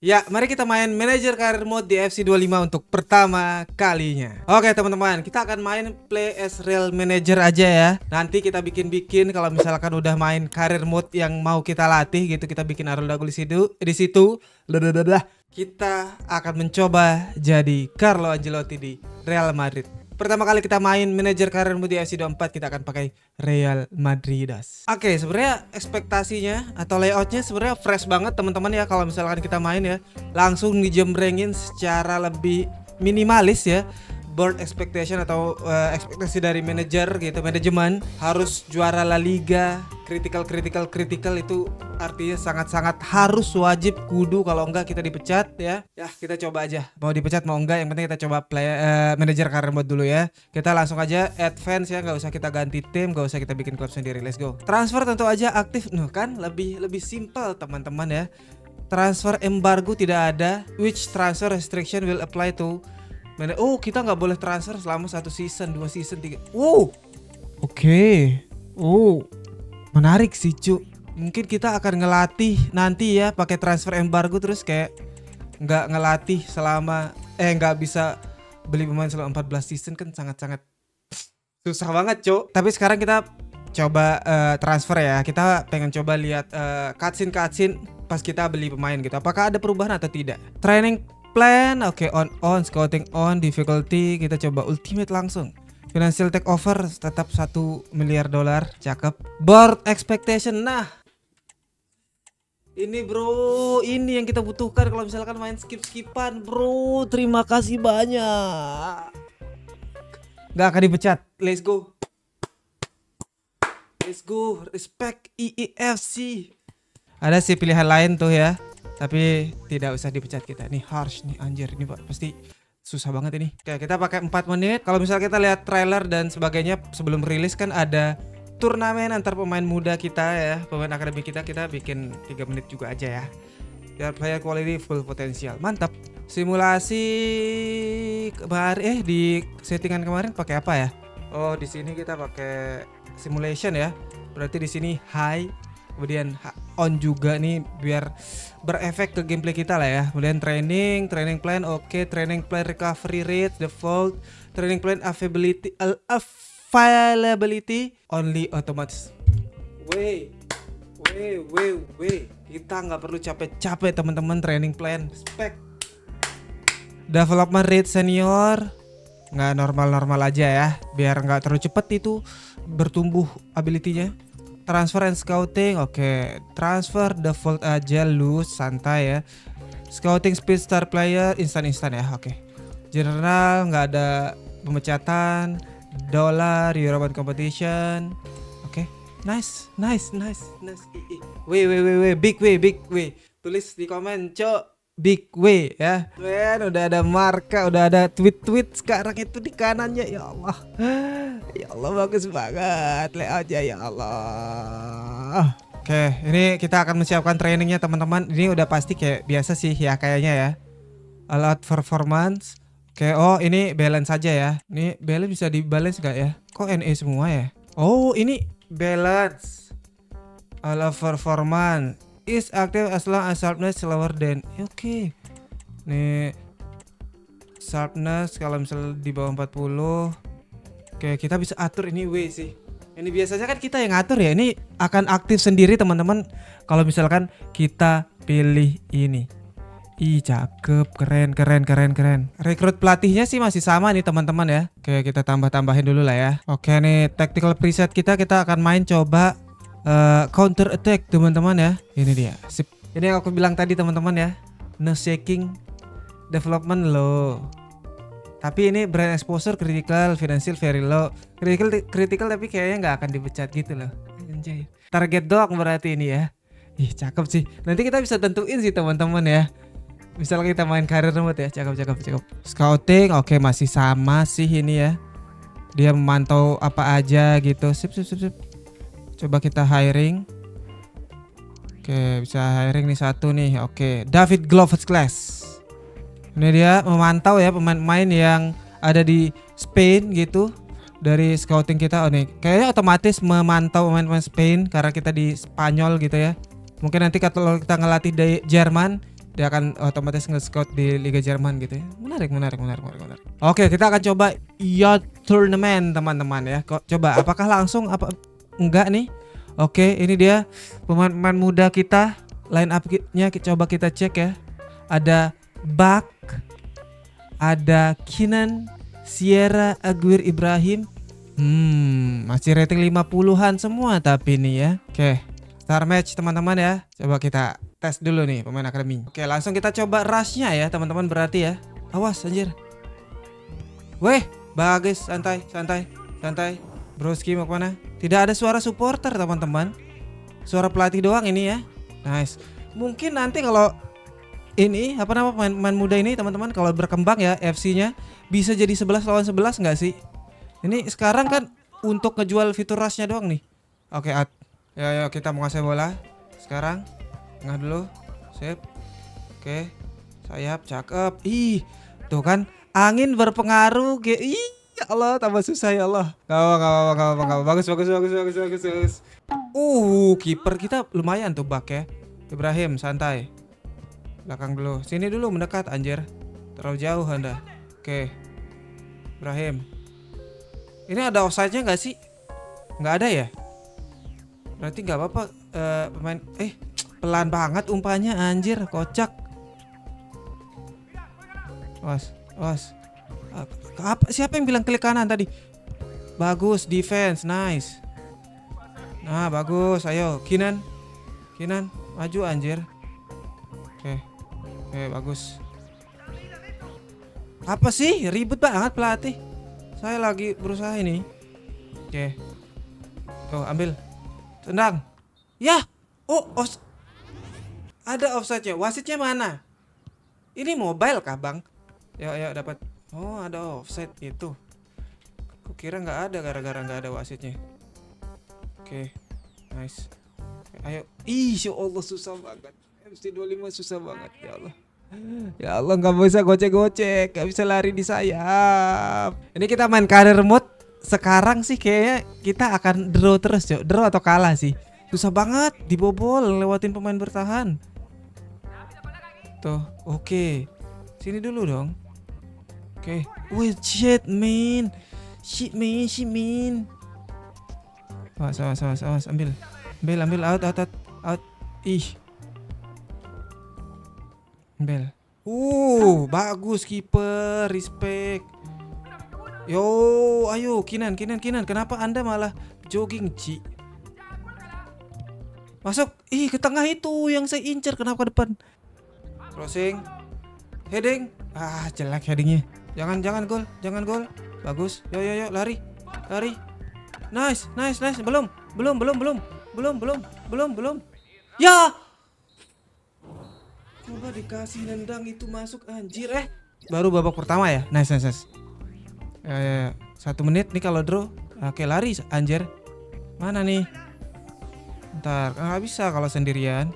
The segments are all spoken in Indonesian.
Ya, mari kita main Manager Career Mode di FC 25 untuk pertama kalinya. Oke teman-teman, kita akan main Play as Real Manager aja ya. Nanti kita bikin kalau misalkan udah main Career Mode yang mau kita latih gitu, kita bikin Arul Dagu di situ. Kita akan mencoba jadi Carlo Ancelotti di Real Madrid. Pertama kali kita main Manager Career Mode di FC 24, kita akan pakai Real Madridas. Oke, sebenarnya ekspektasinya atau layoutnya sebenarnya fresh banget teman-teman ya. Kalau misalkan kita main ya, langsung dijembrengin secara lebih minimalis ya. Board expectation atau ekspektasi dari manajer gitu, manajemen harus juara La Liga, critical itu artinya sangat-sangat harus, wajib, kudu, kalau enggak kita dipecat ya. Ya kita coba aja mau dipecat mau enggak, yang penting kita coba manajer career mode dulu ya. Kita langsung aja advance ya, nggak usah kita ganti tim, nggak usah kita bikin klub sendiri. Let's go. Transfer tentu aja aktif, kan lebih simple teman-teman ya. Transfer embargo tidak ada. Which transfer restriction will apply to? Oh, kita nggak boleh transfer selama 1 season, 2 season, 3. Oke. Menarik sih cu. Mungkin kita akan ngelatih nanti ya pakai transfer embargo, terus kayak nggak ngelatih selama nggak bisa beli pemain selama 14 season, kan sangat-sangat susah banget cu. Tapi sekarang kita coba transfer ya. Kita pengen coba lihat cutscene pas kita beli pemain gitu. Apakah ada perubahan atau tidak? Training plan, oke, on, scouting on, difficulty kita coba ultimate langsung. Financial takeover tetap $1 miliar, cakep. Board expectation, nah ini bro, ini yang kita butuhkan kalau misalkan main skip-skipan bro. Terima kasih banyak. Gak akan dipecat, let's go, respect EEFC. Ada sih pilihan lain tuh ya, tapi tidak usah dipecat kita. Nih harsh nih, anjir ini Pak, pasti susah banget ini. Oke, kita pakai 4 menit. Kalau misalnya kita lihat trailer dan sebagainya sebelum rilis kan ada turnamen antar pemain muda kita ya, pemain akademi kita bikin 3 menit juga aja ya. Biar player quality full potensial. Mantap. Simulasi kemarin di settingan kemarin pakai apa ya? Oh, di sini kita pakai simulation ya. Berarti di sini high, kemudian on juga nih biar berefek ke gameplay kita lah ya. Kemudian training plan, oke, training plan recovery rate default, training plan availability only automatic. Kita nggak perlu capek-capek teman-teman. Training plan spek development rate senior nggak, normal aja ya, biar nggak terlalu cepet itu bertumbuh ability-nya. Transfer and scouting, oke. Transfer default aja, loose, santai ya. Scouting speed star player instan ya, oke. General nggak ada pemecatan. Dollar European competition, oke. Nice. Big way. Tulis di komen, cok. Big way ya. Men, udah ada marka, udah ada tweet sekarang itu di kanannya. Ya Allah. Ya Allah, bagus banget layoutnya, ya Allah. Oke, ini kita akan menyiapkan trainingnya teman-teman. Ini udah pasti kayak biasa sih ya kayaknya ya. All out performance. Oke, oh ini balance saja ya. Ini balance bisa dibalance gak ya? Kok NE semua ya? Oh ini balance. All out performance is active as long as sharpness lower than. Oke. Nih sharpness kalau misalnya di bawah 40. Oke, kita bisa atur ini W sih. Ini biasanya kan kita yang ngatur ya. Ini akan aktif sendiri teman-teman kalau misalkan kita pilih ini. Ih, cakep, keren. Rekrut pelatihnya sih masih sama nih teman-teman ya. Oke, kita tambahin dulu lah ya. Oke nih, tactical preset kita akan main coba counter attack teman-teman ya. Ini dia. Sip. Ini yang aku bilang tadi teman-teman ya. No shaking, development low. Tapi ini brand exposure critical, financial very low. Critical tapi kayaknya nggak akan dipecat gitu loh. Anjay. Target doang berarti ini ya. Ih, cakep sih. Nanti kita bisa tentuin sih teman-teman ya. Misalnya kita main career mode ya, cakep. Scouting, oke, masih sama sih ini ya. Dia memantau apa aja gitu. Sip. Coba kita hiring. Oke, bisa hiring nih satu nih. Oke, David Gloves class. Ini dia memantau ya pemain-pemain yang ada di Spain gitu. Dari scouting kita, oh nih kayaknya otomatis memantau pemain-pemain Spain karena kita di Spanyol gitu ya. Mungkin nanti kalau kita ngelatih di Jerman, dia akan otomatis nge-scout di Liga Jerman gitu ya. Menarik. Oke, kita akan coba Yacht Tournament teman-teman ya. Kok coba apakah langsung apa enggak nih? Oke, ini dia pemain-pemain muda kita. Line up-nya coba kita cek ya. Ada Bak, ada Kinan, Sierra, Aguirre, Ibrahim. Masih rating 50-an semua tapi nih ya. Oke, start match teman-teman ya. Coba kita tes dulu nih pemain akademi. Oke, langsung kita coba rushnya ya teman-teman berarti ya. Awas anjir. Weh, bagus, santai. Broski mau kemana? Tidak ada suara supporter teman-teman. Suara pelatih doang ini ya. Nice. Mungkin nanti kalau ini apa nama pemain muda ini teman-teman kalau berkembang ya FC-nya bisa jadi 11 lawan 11 nggak sih? Ini sekarang kan untuk ngejual fitur rushnya doang nih. Oke, ya kita mau ngasih bola. Sekarang tengah dulu. Sip. Oke. Sayap cakep. Ih, tuh kan angin berpengaruh. Ih, ya Allah tambah susah ya Allah. Gak apa. Bagus. Kiper kita lumayan tuh Bak ya. Ibrahim santai. Belakang dulu. Sini dulu mendekat anjir. Terlalu jauh Anda. Oke. Ibrahim. Ini ada offside-nya nggak sih? Nggak ada ya? Berarti nggak apa-apa. Pemain pelan banget umpannya anjir, kocak. Awas. Siapa yang bilang klik kanan tadi? Bagus, defense, nice. Nah, bagus. Ayo, Kinan, maju anjir. Oke, bagus. Apa sih? Ribet banget pelatih. Saya lagi berusaha ini. Oke. Tuh, ambil. Tendang. Ya. Ada offside-nya. Wasitnya mana? Ini mobile kah, Bang? Yuk dapat. Oh, ada offside itu. Kukira nggak ada gara-gara nggak ada wasitnya. Oke. Nice. Ayo. Ya Allah susah banget. FC25 susah banget ya Allah. Ya Allah nggak bisa gocek, nggak bisa lari di sayap. Ini kita main career mode. Sekarang sih kayaknya kita akan draw terus, Cok. Draw atau kalah sih. Susah banget dibobol lewatin pemain bertahan. Tuh, oke. Sini dulu dong. Oke. Wait, shit man. Awas, ambil out. Ih. Ambil. Bagus kiper, respect. Yo, ayo Kinan. Kenapa Anda malah jogging, Ci? Masuk. Ke tengah itu yang saya incer, kenapa ke depan? Crossing. Heading. Jelek headingnya. Jangan gol. Bagus. Yo, lari. Nice. Belum. Ya. Coba dikasih nendang itu masuk anjir Baru babak pertama ya. Nice. 1 menit nih kalau draw. Oke, lari anjir. Mana nih? Ntar nggak bisa kalau sendirian.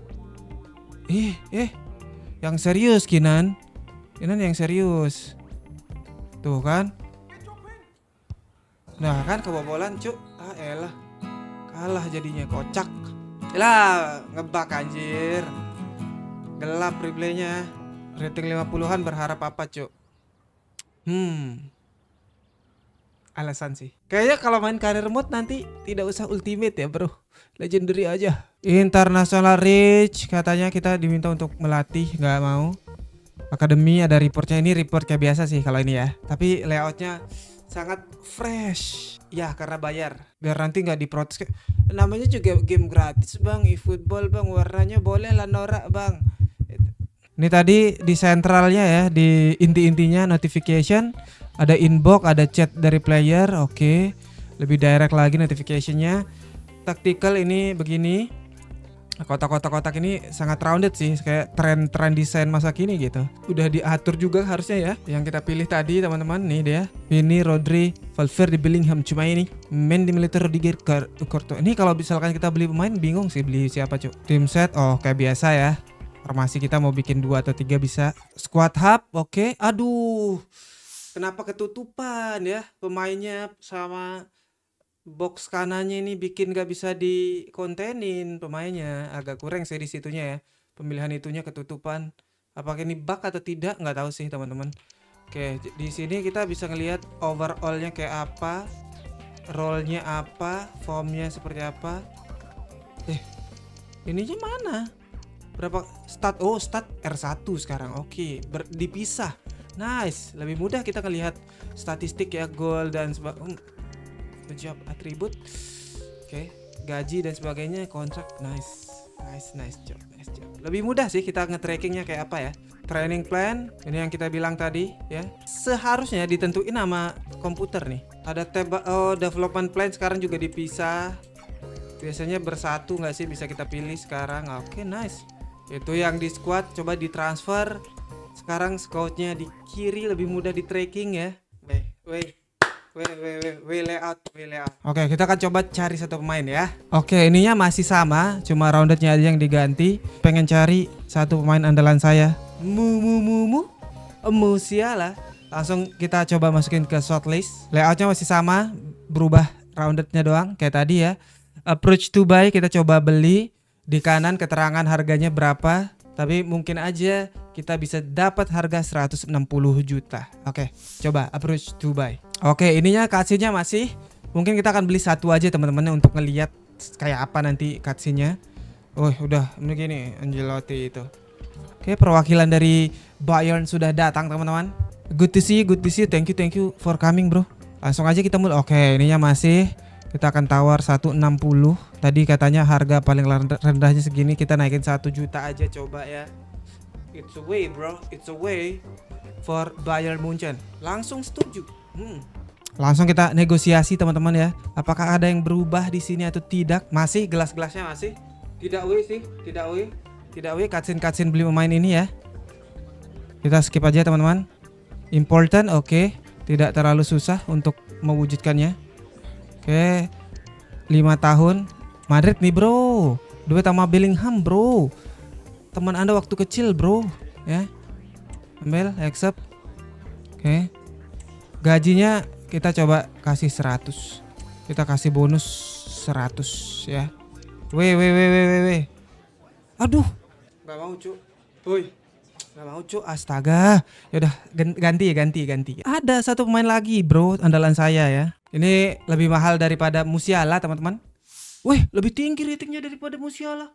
Yang serius Kinan yang serius. Tuh kan. Nah kan kebobolan cuk. Elah. Kalah jadinya, kocak. Elah, ngebak anjir. Gelap replaynya. Rating 50-an berharap apa cuk? Alasan sih. Kayaknya kalau main career mode nanti tidak usah ultimate ya bro. Legendary aja. International Reach katanya kita diminta untuk melatih, nggak mau. Akademi ada reportnya, ini report kayak biasa sih kalau ini ya. Tapi layoutnya sangat fresh. Ya karena bayar. Biar nanti nggak diprotes. Namanya juga game gratis bang. eFootball bang, warnanya boleh lah norak bang. Ini tadi di sentralnya ya, di inti-intinya notification. Ada inbox, ada chat dari player. Oke. Lebih direct lagi notificationnya. Tactical ini begini. Kotak-kotak ini sangat rounded sih, kayak tren desain masa kini gitu. Udah diatur juga harusnya ya. Yang kita pilih tadi teman-teman nih dia. Ini Rodri, Valverde, Bellingham, cuma ini Mendy, Militer, Rudiger, Courtois. Ini kalau misalkan kita beli pemain bingung sih beli siapa cuk. Team set kayak biasa ya. Formasi kita mau bikin 2 atau 3 bisa. Squad hub, oke. Aduh. Kenapa ketutupan ya pemainnya sama box kanannya ini bikin gak bisa dikontenin pemainnya, agak kurang sih di situnya ya. pemilihan itunya ketutupan. Apakah ini bug atau tidak? Nggak tahu sih teman-teman. Oke, di sini kita bisa ngelihat overallnya kayak apa, role-nya apa, formnya seperti apa. Ininya mana? Berapa stat? Oh, stat R1 sekarang. Oke, dipisah. Nice, lebih mudah kita ngelihat statistik ya, goal dan sebagainya. Job atribut. Oke, gaji dan sebagainya, kontrak. Nice job. Lebih mudah sih kita nge-trackingnya kayak apa ya. Training plan, ini yang kita bilang tadi ya. Seharusnya ditentuin sama komputer nih. Ada tab development plan sekarang juga dipisah. Biasanya bersatu nggak sih, bisa kita pilih sekarang. Oke, nice. Itu yang di squad coba ditransfer. Sekarang scoutnya di kiri, lebih mudah di tracking ya. Layout. Oke, kita akan coba cari satu pemain ya. Oke, ininya masih sama, cuma roundednya aja yang diganti. Pengen cari satu pemain andalan saya. Musiala. Langsung kita coba masukin ke shortlist. Layoutnya masih sama, berubah roundednya doang kayak tadi ya. Approach to buy kita coba beli. Di kanan keterangan harganya berapa. Tapi mungkin aja kita bisa dapat harga 160 juta. Oke, coba approach to buy. Oke, ininya cutscene-nya masih. Mungkin kita akan beli satu aja teman-teman untuk ngelihat kayak apa nanti cutscene-nya. Oh, udah begini Ancelotti itu. Oke, perwakilan dari Bayern sudah datang teman-teman. Good to see you. Thank you for coming, bro. Langsung aja kita mulai. Oke, ininya masih. Kita akan tawar 160. Tadi katanya harga paling rendahnya segini, kita naikin 1 juta aja coba ya. It's a way, bro. It's a way for Bayern Munchen. Langsung setuju. Langsung kita negosiasi teman-teman ya. Apakah ada yang berubah di sini atau tidak? Masih gelas-gelasnya masih. Tidak way sih, tidak way. Cutscene beli pemain ini ya. Kita skip aja teman-teman. Important, oke. Tidak terlalu susah untuk mewujudkannya. Oke, 5 tahun Madrid nih bro. Duet sama Bellingham bro. Teman Anda waktu kecil bro. Ya, ambil, accept. Oke, gajinya kita coba kasih 100. Kita kasih bonus 100 ya. Weh. Aduh, gak mau cu. Woi, gak mau cu. Astaga. Yaudah ganti. Ada satu pemain lagi bro, andalan saya ya. Ini lebih mahal daripada Musiala teman-teman. Wih, lebih tinggi ratingnya daripada Musiala.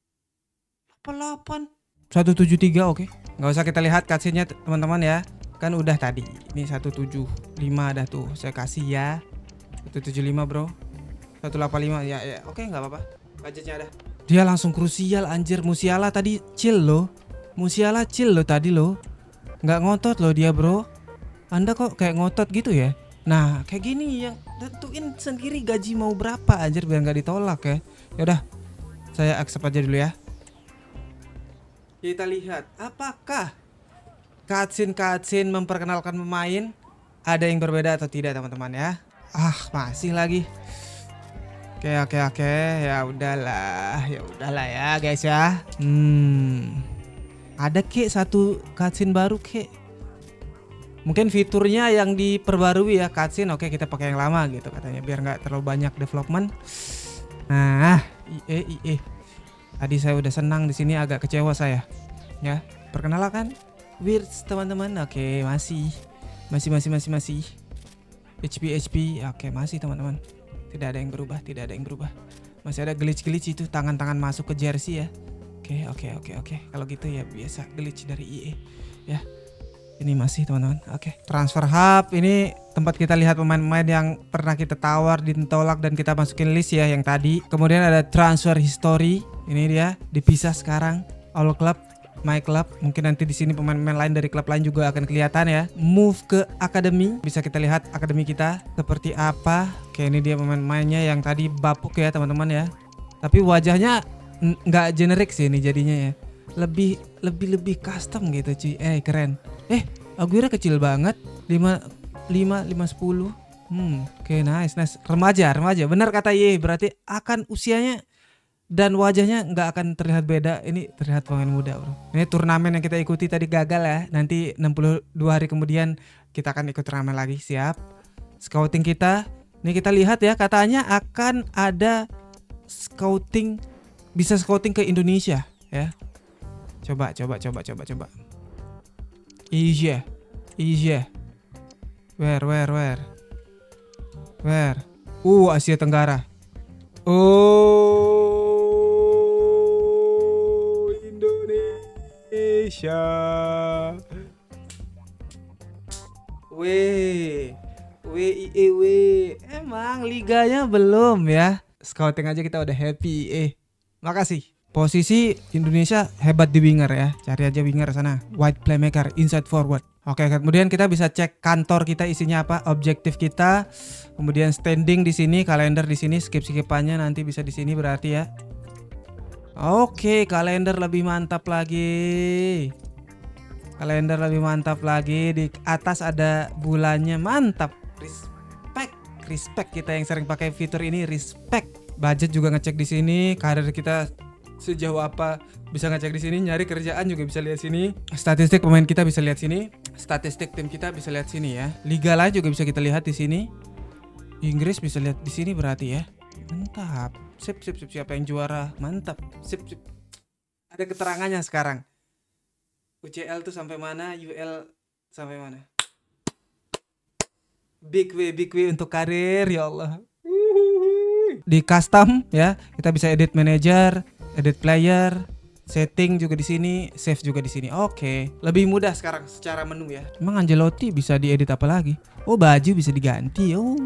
88 173, oke. Nggak usah kita lihat cutscene-nya teman-teman ya. Kan udah tadi. Ini 175 dah tuh. Saya kasih ya. 175 bro. 185 ya. Oke, nggak apa-apa. Budgetnya ada. Dia langsung krusial anjir. Musiala tadi chill loh. Tadi loh. Nggak ngotot loh dia bro. Anda kok kayak ngotot gitu ya. Nah kayak gini yang tentuin sendiri gaji mau berapa anjir biar nggak ditolak ya. Yaudah, saya accept aja dulu ya. Kita lihat apakah cutscene memperkenalkan pemain ada yang berbeda atau tidak teman-teman ya. Masih lagi. Oke. Ya udahlah ya guys ya. Ada satu cutscene baru Mungkin fiturnya yang diperbarui ya cutscene. Oke, kita pakai yang lama gitu katanya biar nggak terlalu banyak development. Nah, IE. Tadi saya udah senang, di sini agak kecewa saya. Ya, perkenalkan Wirtz teman-teman. Oke, masih. HP. Oke, masih teman-teman. Tidak ada yang berubah. Masih ada glitch itu tangan-tangan masuk ke jersey ya. Oke. Kalau gitu ya biasa glitch dari IE ya. Ini masih teman-teman. Oke. Transfer hub ini tempat kita lihat pemain-pemain yang pernah kita tawar, ditolak dan kita masukin list ya yang tadi. Kemudian ada transfer history. Ini dia dipisah sekarang. All club, my club. Mungkin nanti di sini pemain-pemain lain dari klub lain juga akan kelihatan ya. Move ke akademi. Bisa kita lihat akademi kita seperti apa. Oke, ini dia pemain-pemainnya yang tadi bapuk ya teman-teman ya. Tapi wajahnya nggak generik sih ini jadinya ya. Lebih custom gitu cuy. Keren. Aguirre kecil banget. 510. Oke, nice. Remaja. Benar kata Ye, berarti akan usianya dan wajahnya nggak akan terlihat beda. Ini terlihat pemain muda, bro. Ini turnamen yang kita ikuti tadi gagal ya. Nanti 62 hari kemudian kita akan ikut turnamen lagi. Siap. Scouting kita. Ini kita lihat ya, katanya akan ada scouting, bisa scouting ke Indonesia ya. Coba. Iya. Where? Asia Tenggara. Oh, Indonesia. Emang liganya belum ya. Scouting aja kita udah happy. Makasih. Posisi Indonesia hebat di winger ya. Cari aja winger sana. Wide playmaker, inside forward. Oke, kemudian kita bisa cek kantor kita isinya apa, objektif kita. Kemudian standing di sini, kalender di sini, skipannya nanti bisa di sini berarti ya. Oke, kalender lebih mantap lagi. Di atas ada bulannya, mantap. Respect kita yang sering pakai fitur ini, respect. Budget juga ngecek di sini, karir kita sejauh apa bisa ngecek di sini, nyari kerjaan juga bisa lihat sini. Statistik pemain kita bisa lihat sini, statistik tim kita bisa lihat sini ya. Liga lain juga bisa kita lihat di sini. Inggris bisa lihat di sini berarti ya. Mantap. Sip siapa yang juara? Mantap. Sip. Ada keterangannya sekarang. UCL tuh sampai mana, UL sampai mana. Big way untuk karir ya Allah. Di custom ya, kita bisa edit manager, edit player, setting juga di sini, save juga di sini. Oke, lebih mudah sekarang secara menu ya. Emang Ancelotti bisa diedit apa lagi? Oh, baju bisa diganti. Oh.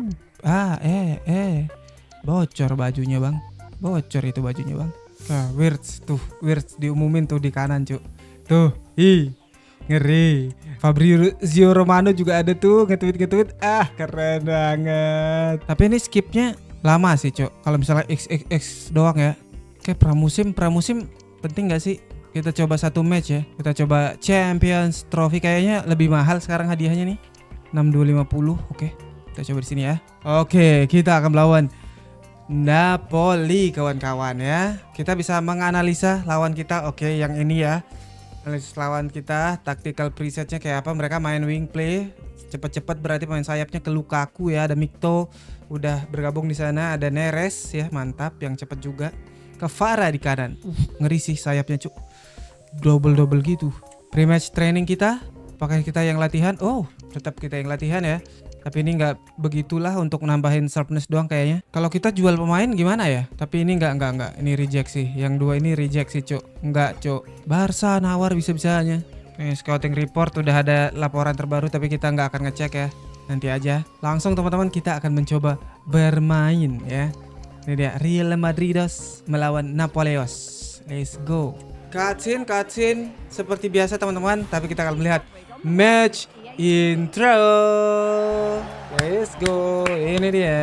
Bocor bajunya, Bang. Bocor itu bajunya, Bang. Wirtz diumumin tuh di kanan, Cuk. Tuh, ngeri. Fabrizio Romano juga ada tuh nge-tweet. Keren banget. Tapi ini skipnya lama sih, Cuk. Kalau misalnya XXX doang ya. Kayak pramusim penting gak sih? Kita coba satu match ya. Kita coba Champions Trophy, kayaknya lebih mahal sekarang hadiahnya nih. 6250. Oke. Kita coba di sini ya. Oke, kita akan melawan Napoli kawan-kawan ya. Kita bisa menganalisa lawan kita. Oke, yang ini ya. Analisis lawan kita, tactical presetnya kayak apa. Mereka main wing play cepet-cepet, berarti main sayapnya ke Lukaku ya. Ada Mikto udah bergabung di sana, ada Neres ya, mantap, yang cepet juga. Ke Farah di kanan. Ngeri sih sayapnya, Cuk. Double gitu. Pre-match training kita, pakai kita yang latihan. Oh, tetap kita yang latihan ya. Tapi ini nggak begitulah, untuk nambahin sharpness doang kayaknya. Kalau kita jual pemain gimana ya? Tapi ini nggak. Ini reject sih. Yang dua ini reject sih, Cuk. Nggak, Cuk. Barca nawar bisa-bisanya. Scouting report udah ada laporan terbaru, tapi kita nggak akan ngecek ya. Nanti aja. Langsung teman-teman kita akan mencoba bermain ya. Ini dia Real Madridos melawan Napoleos. Let's go. Cutscene seperti biasa teman-teman, tapi kita akan melihat match intro. Let's go. Ini dia.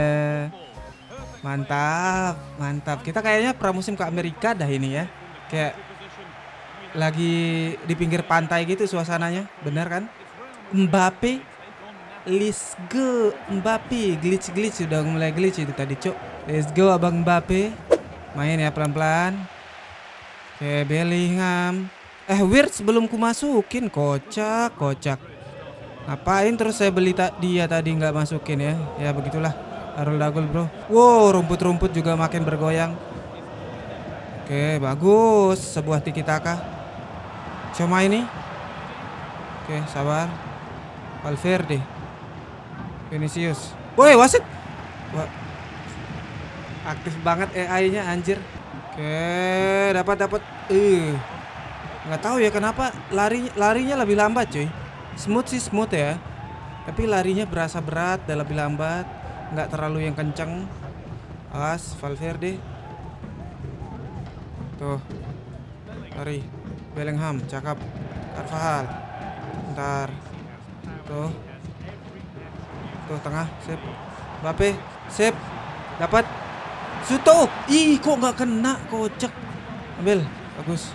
Mantap. Kita kayaknya pramusim ke Amerika dah ini ya. Kayak lagi di pinggir pantai gitu suasananya. Bener kan? Mbappe. Let's go. Mbappe. Glitch sudah mulai glitch itu tadi, Cuk. Let's go Abang Mbappe. Main ya pelan-pelan. Oke, Bellingham. Wirtz belum kumasukin. Kocak. Ngapain terus saya beli dia tadi nggak masukin ya? Ya begitulah. Arul dagul, bro. Wow, rumput juga makin bergoyang. Oke, bagus. Sebuah tiki taka. Coba ini. Oke, sabar. Valverde. Vinicius. Woi, wasit. Wah. Aktif banget AI-nya anjir. Oke, dapat. Nggak tahu ya kenapa larinya lebih lambat, cuy. Smooth ya. Tapi larinya berasa berat dan lebih lambat. Nggak terlalu yang kenceng. Awas, Valverde. Tuh. Lari. Bellingham, cakep. Carvajal. Bentar. Tuh, tengah, sip. Mbappe, sip. Dapat. Suto. Kok nggak kena, kocak. Ambil, bagus.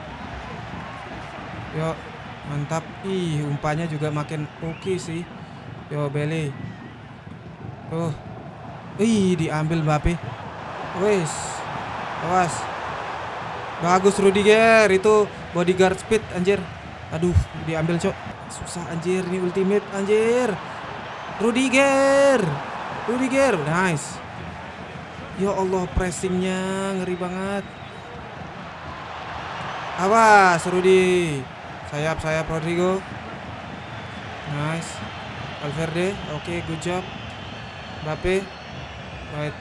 Yo, mantap. Umpannya juga makin oke sih. Yo, Bele. Tuh. Diambil Mbappe. Wes. Awas. Bagus Rudiger, itu bodyguard speed anjir. Aduh, diambil, Cok. Susah anjir, ini ultimate anjir. Rudiger, nice. Ya Allah, pressingnya ngeri banget. Awas Rudy. Sayap Rodrigo. Nice. Valverde. Oke, good job. Mbappe. Wait.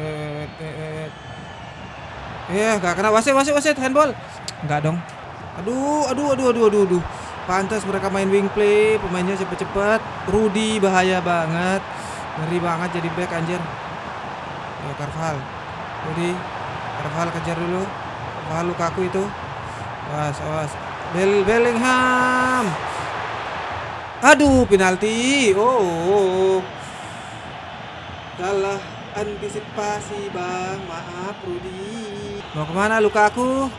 Gak kena. Wasit handball. Enggak dong. Aduh. Pantas mereka main wing play, pemainnya cepet-cepet. Rudy bahaya banget. Ngeri banget jadi back anjir. Ya Carvajal. Rudy. Carvajal kejar dulu. Carvajal Lukaku itu. Awas. Bellingham. Aduh, penalti. Oh. Salah antisipasi, Bang. Maaf, Rudy. Mau kemana Lukaku?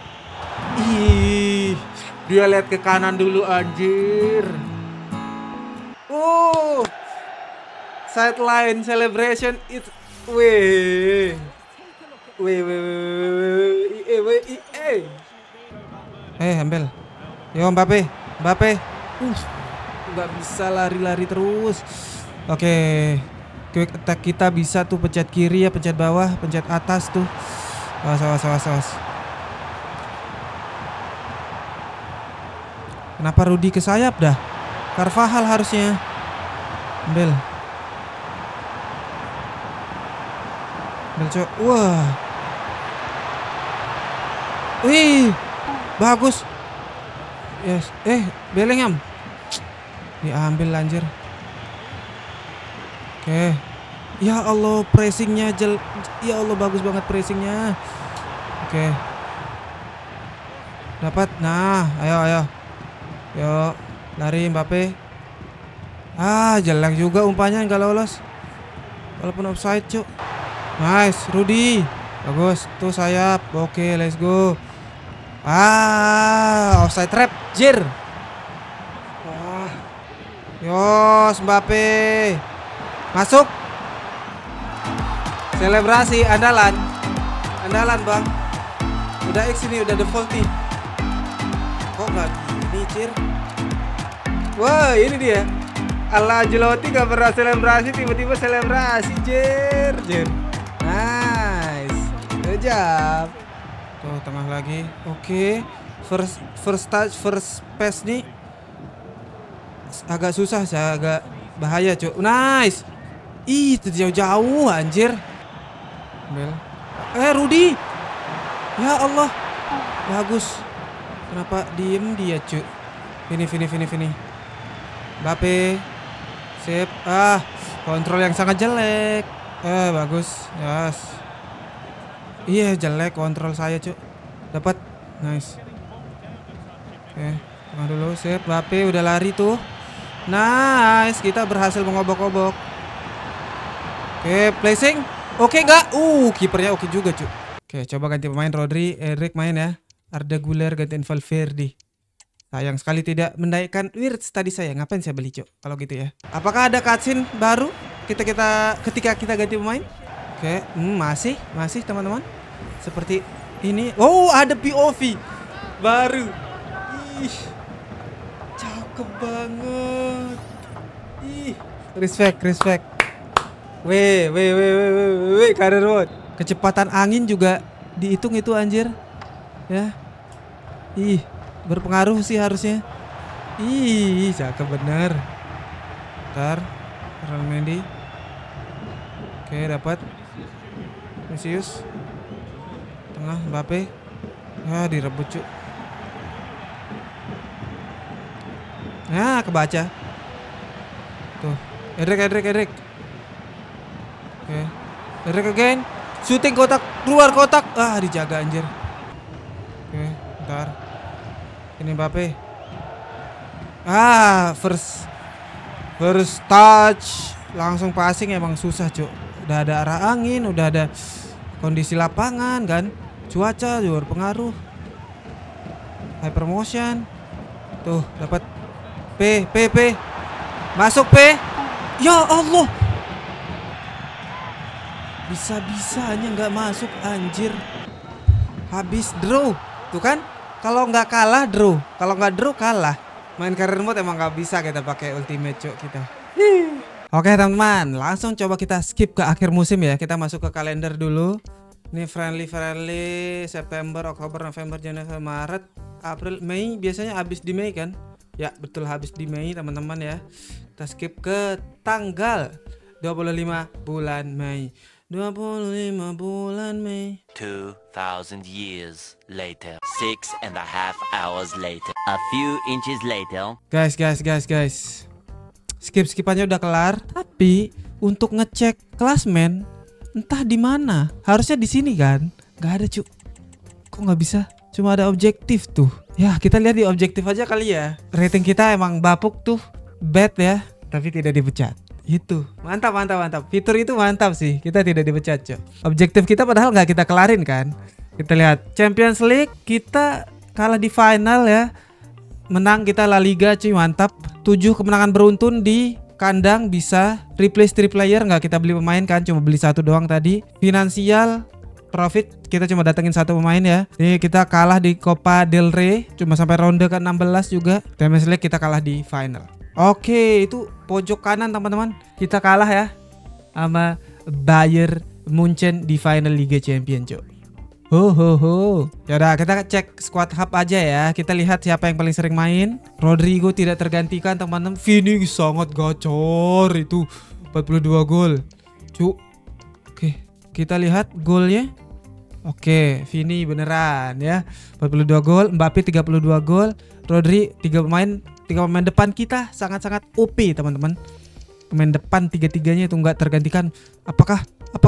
Ih, dia lihat ke kanan dulu anjir. Oh, sideline celebration it. Weh. Ambil. Yo Mbappe. Nggak bisa lari terus. Oke. Quick attack kita bisa tuh pencet kiri ya, pencet bawah, pencet atas tuh. Awas. Kenapa Rudy ke sayap dah? Carvajal harusnya. Ambil cok. Wah. Wih. Bagus. Yes. Bellingham. Diambil anjir. Oke. Ya Allah, pressingnya ya Allah, bagus banget pressingnya. Oke. Dapat. Nah, ayo. Yo, lari Mbappe. Jelek juga umpannya, nggak lolos. Walaupun offside, cuk. Nice, Rudy. Bagus, tuh sayap. Oke, let's go. Offside trap, jir. Yos, Mbappe. Masuk. Selebrasi andalan, Bang. Udah X ini, udah default nih. Kok nggak gini, cir? Wah, ini dia. Ala Ancelotti gak pernah selebrasi, tiba-tiba selebrasi, jir. Nice, good job. Tuh, tengah lagi. Oke. First touch, first pass nih agak susah, agak bahaya, cuy. Nice. Itu jauh-jauh anjir. Bel. Rudy. Ya Allah. Bagus. Kenapa diem dia, cuy? Fini. Mbappe. Sip. Kontrol yang sangat jelek. Bagus. Yes. Iya, jelek kontrol saya, cuy. Dapat. Nice. Oke, tengah dulu. Sip. Mbappe udah lari tuh. Nice. Kita berhasil mengobok-obok. Oke, placing. Oke enggak? Kipernya oke juga, cuy. Oke, coba ganti pemain. Rodri, Eric main ya. Arda Güler gantiin Valverde. Sayang sekali tidak menaikkan Wirtz tadi saya. Ngapain saya beli, cok? Kalau gitu ya. Apakah ada cutscene baru ketika kita ganti pemain? Oke, masih teman-teman. Seperti ini. Oh, ada POV baru. Ih. Cakep banget. Ih, respect. Weh, karir mode. Kecepatan angin juga dihitung itu anjir. Ya. Ih, berpengaruh sih harusnya. Ih, cakep bener. Ntar Real Mendy. Oke, dapat. Vinicius. Tengah Mbappe. Direbut, cuk. Nah, kebaca. Tuh, Edric. Oke. Edric again. Shooting kotak, keluar kotak. Dijaga anjir. Oke, ntar. Ini Mbappe. First touch. Langsung passing emang susah, cuk. Udah ada arah angin, udah ada kondisi lapangan kan. Cuaca juga berpengaruh. Hyper motion. Tuh, dapat P. Masuk P. Ya Allah. Bisa-bisanya nggak masuk anjir. Habis draw. Tuh kan? Kalau nggak kalah draw. Kalau nggak draw kalah. Main career mode emang nggak bisa kita pakai ultimate, cok, kita. Oke teman-teman, langsung coba kita skip ke akhir musim ya. Kita masuk ke kalender dulu. Ini friendly September, Oktober, November, Januari, Maret, April, Mei. Biasanya habis di Mei kan? Ya betul, habis di Mei teman-teman ya. Kita skip ke tanggal 25 bulan Mei. 25 bulan Mei. 2000 years later. 6.5 hours later. A few inches later. Guys. Skipannya udah kelar, tapi untuk ngecek klasmen entah di mana. Harusnya di sini kan? Gak ada, cu. Kok nggak bisa? Cuma ada objektif tuh. Ya, kita lihat di objektif aja kali ya. Rating kita emang bapuk tuh. Bad ya, tapi tidak dipecat. Itu. Mantap. Fitur itu mantap sih. Kita tidak dipecat, cu. Objektif kita padahal nggak kita kelarin kan. Kita lihat Champions League, kita kalah di final ya. Menang kita La Liga, cuy, mantap. 7 kemenangan beruntun di kandang, bisa replace 3 player, nggak kita beli pemain kan, cuma beli 1 doang tadi. Finansial profit kita cuma datengin 1 pemain ya. Ini kita kalah di Copa del Rey, cuma sampai ronde ke-16 juga. Champions League kita kalah di final. Oke, itu pojok kanan teman-teman. Kita kalah ya sama Bayern Munchen di final Liga Champions, cuy. Yaudah, kita cek squad hub aja ya. Kita lihat siapa yang paling sering main. Rodrigo tidak tergantikan teman-teman. Vini sangat gacor itu, 42 gol. Oke, kita lihat golnya. Oke, Vini beneran ya, 42 gol. Mbappe 32 gol. Rodri 3 pemain depan kita sangat-sangat OP teman-teman. Pemain depan tiga-tiganya itu nggak tergantikan. Apakah?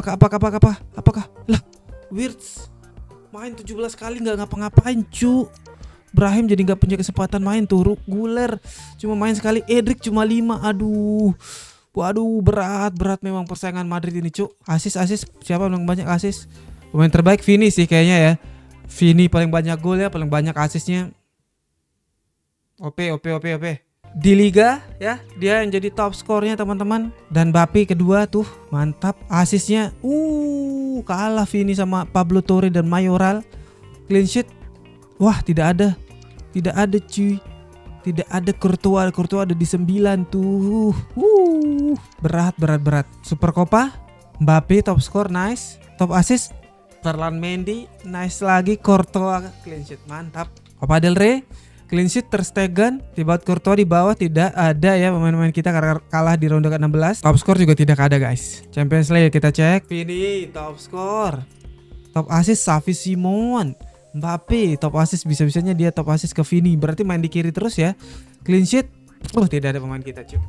Lah, Wirtz main 17 kali nggak ngapa-ngapain, cu. Brahim jadi nggak punya kesempatan main tuh. Guler cuma main sekali. Edric cuma 5. Waduh, berat memang persaingan Madrid ini, cu. Asis siapa yang banyak asis? Pemain terbaik Vini sih kayaknya ya. Vini paling banyak gol ya, paling banyak asisnya. OP. Di Liga ya, dia yang jadi top skornya teman-teman. Dan Mbappe kedua tuh, mantap. Asisnya kalah Vini sama Pablo Torre dan Mayoral. Clean sheet, wah tidak ada cuy. Tidak ada Courtois ada di 9 tuh. Berat. Super Copa, Mbappe top skor, nice. Top assist Ferland Mendy, nice lagi. Courtois clean sheet, mantap. Copa del Rey clean sheet Ter Stegen, Thibaut Courtois di bawah, tidak ada ya pemain-pemain kita karena kalah di ronde ke-16. Top skor juga tidak ada, guys. Champions League kita cek. Vini top skor. Top assist Xavi Simon. Mbappe top assist, bisa-bisanya dia top assist ke Vini. Berarti main di kiri terus ya. Clean sheet, tidak ada pemain kita, cuy.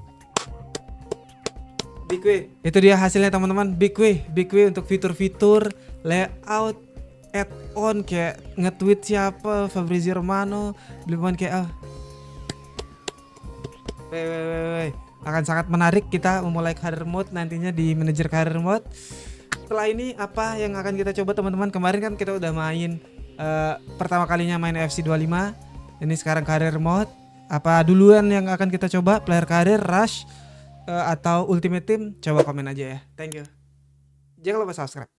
Big way. Itu dia hasilnya teman-teman. Big way untuk fitur-fitur layout add-on kayak nge-tweet siapa, Fabrizio Romano, beli pemain kayak akan sangat menarik. Kita memulai career mode nantinya di manajer career mode. Setelah ini apa yang akan kita coba teman-teman? Kemarin kan kita udah main pertama kalinya main FC 25. Ini sekarang career mode. Apa duluan yang akan kita coba? Player career, rush, atau ultimate team? Coba komen aja ya. Thank you. Jangan lupa subscribe.